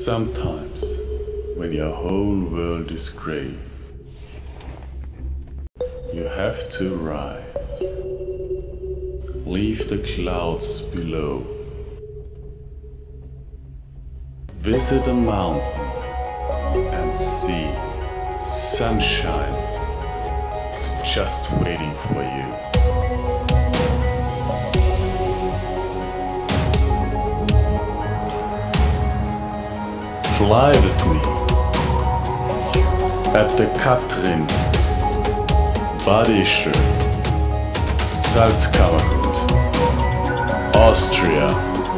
Sometimes, when your whole world is grey, you have to rise. Leave the clouds below. Visit a mountain and see sunshine is just waiting for you. Fly with me at the Katrin, Badische, Salzkammergut, Austria.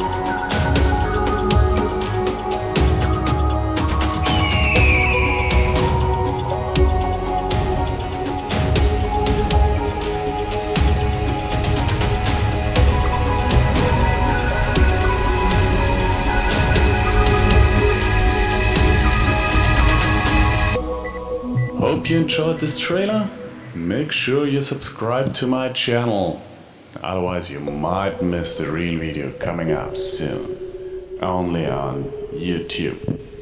Hope you enjoyed this trailer. Make sure you subscribe to my channel, otherwise you might miss the real video coming up soon, only on YouTube.